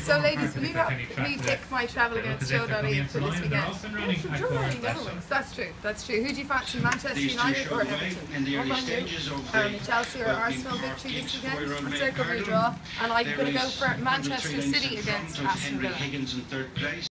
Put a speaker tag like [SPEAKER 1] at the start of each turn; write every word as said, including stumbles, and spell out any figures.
[SPEAKER 1] So ladies, will you help me pick my travel against J O E dot E for this weekend? That's true, that's true. Who do you fancy, Manchester United or Everton? What about you? Um, Chelsea or Arsenal victory this weekend? Let's say a draw. And I'm going to go for Manchester City against Aston Villa.